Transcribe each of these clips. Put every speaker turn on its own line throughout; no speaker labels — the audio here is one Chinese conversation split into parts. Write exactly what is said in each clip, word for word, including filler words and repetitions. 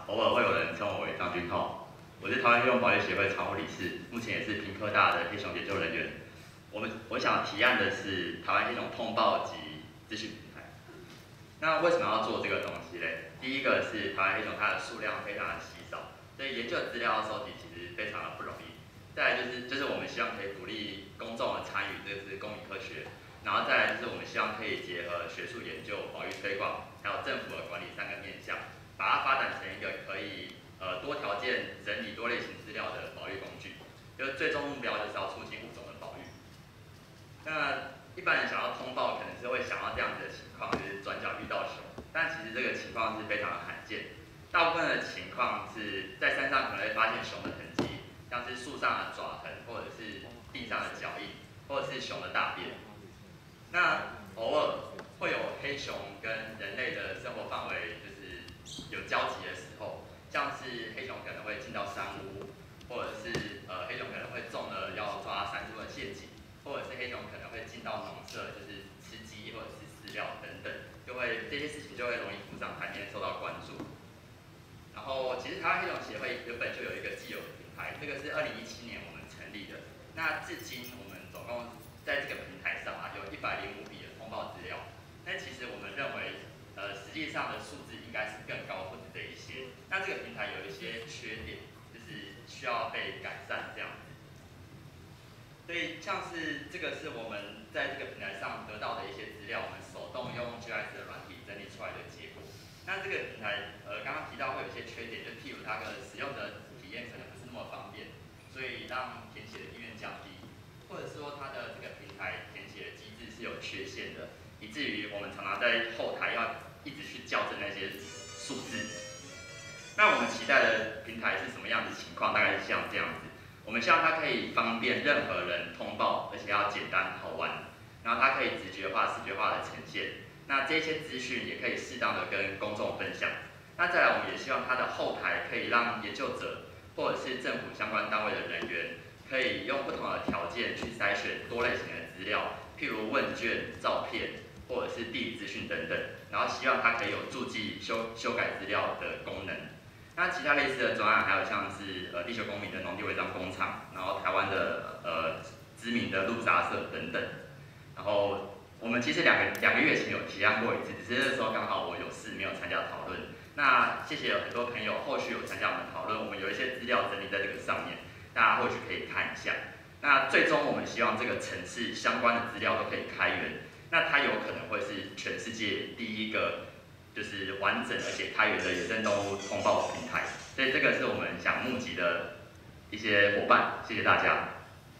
偶尔会有人称我为张君浩。我是台湾黑熊保育协会常务理事，目前也是屏科大的黑熊研究人员。我们我想提案的是台湾黑熊通报及资讯平台。那为什么要做这个东西嘞？第一个是台湾黑熊它的数量非常的稀少，所以研究资料收集其实非常的不容易。再来就是就是我们希望可以鼓励公众的参与，这个是公民科学。然后再来就是我们希望可以结合学术研究、保育推广，还有政府的管理三个面向，把它发展成一个可以呃多条件整理多类型资料的保育工具。就是最终目标就是要促进物种的保育。那一般人想要通报，可能是会想到这样子的情况，就是转角遇到熊，但其实这个情况是非常的罕见。大部分的情况是在山上可能会发现熊的痕迹，像是树上的爪痕，或者是地上的脚印，或者是熊的大便。那偶尔会有黑熊跟人类的生活范围就是有交集的时候，像是黑熊可能会进到山屋，或者是呃黑熊可能会中了要抓山猪的陷阱，或者是黑熊可能会进到农舍，就是吃鸡或者是饲料等等，就会这些事情就会容易浮上台面，受到关注。然后其实台湾黑熊协会原本就有一个既有的平台，这个是二零一七年我们成立的。那至今我们总共在这个平台上啊，有一百零五笔的通报资料。但其实我们认为，呃，实际上的数字应该是更高，不止这一些。那这个平台有一些缺点，就是需要被改善这样子。所以像是这个是我们在这个平台上得到的一些资料，我们手动用 G I S 的软体整理出来的结果。那这个平台，呃，刚刚提到会有一些缺点，就譬如它的使用者体验可能不是那么方便，所以让填写的意愿降低。或者说它的这个平台填写的机制是有缺陷的，以至于我们常常在后台要一直去校正那些数字。那我们期待的平台是什么样的情况？大概是像这样子。我们希望它可以方便任何人通报，而且要简单好玩，然后它可以直觉化、视觉化的呈现。那这些资讯也可以适当的跟公众分享。那再来，我们也希望它的后台可以让研究者或者是政府相关单位的人员，可以用不同的条件去筛选多类型的资料，譬如问卷、照片，或者是地理资讯等等。然后希望它可以有注记、修修改资料的功能。那其他类似的专案还有像是呃地球公民的农地违章工厂，然后台湾的呃知名的路杂社等等。然后我们其实两个两个月前有提案过一次，只是那时候刚好我有事没有参加讨论。那谢谢有很多朋友后续有参加我们讨论，我们有一些资料整理在这个上面。大家或许可以看一下。那最终我们希望这个城市相关的资料都可以开源，那它有可能会是全世界第一个就是完整而且开源的野生动物通报平台。所以这个是我们想募集的一些伙伴，谢谢大家。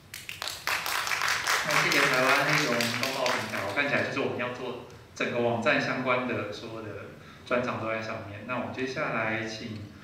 那谢谢台湾黑熊通报平台，我看起来就是我们要做整个网站相关的所有的专长都在上面。那我们接下来请。